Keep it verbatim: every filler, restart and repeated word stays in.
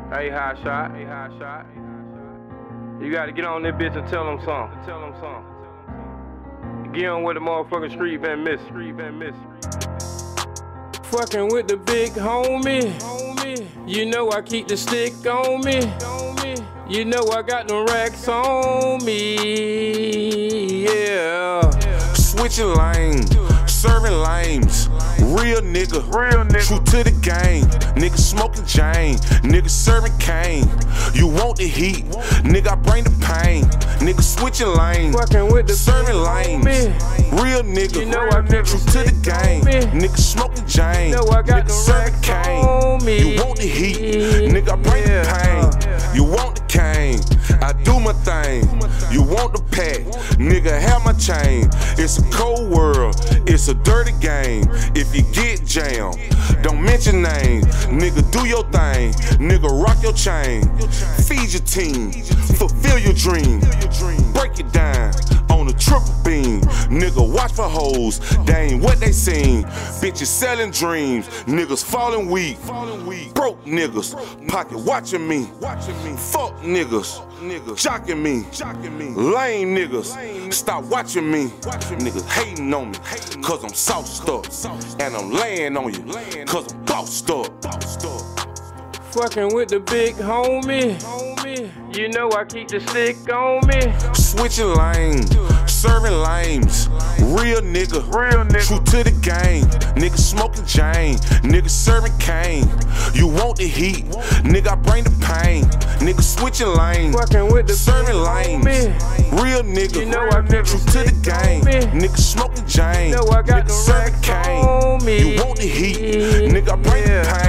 Hey, hot shot. Hey, hot shot. You gotta get on this bitch and tell them something. Tell them something. Get on with the motherfucking street been miss. Street been miss. Fucking with the big homie. You know I keep the stick on me. You know I got the racks on me. Yeah. Switching lanes, serving lames. Real nigga, Real nigga. True to the game. Nigga smoking Jane, nigga serving cane. You want the heat, nigga I bring the pain. Nigga switching lanes, Fucking with the serving lanes. Real nigga, You know I never true to the game. Nigga smoking Jane, You know I got nigga the serving racks cane. on me. You want the heat, nigga I bring Yeah. the pain. You want the cane, I do my thing. You want the pack, nigga have my chain. It's a cold world, it's a dirty game. If you get jammed, don't mention names. Nigga do your thing, nigga rock your chain. Feed your team, fulfill your dream. Break it down on a triple beam. Nigga watch for hoes, they ain't what they seen. Bitches selling dreams, niggas falling weak. Broke niggas, pocket watching me. Fuck niggas, jocking me. Lame niggas, stop watching me. Niggas hating on me, cause I'm sauced up. And I'm laying on you, cause I'm bossed up. Fucking with the big homie. You know I keep the stick on me. Switching lanes, serving lames. Real nigga, Real nigga. True to the game. Nigga smoking Jane, nigga serving cane. You want the heat, nigga I bring the pain. Nigga switching lanes, Fucking with the serving big lanes. homie. Real nigga, You know I never true to the stick game. on me. Nigga smoking Jane, You know I got nigga the serving racks cane. on me. You want the heat, nigga I bring Yeah. the pain.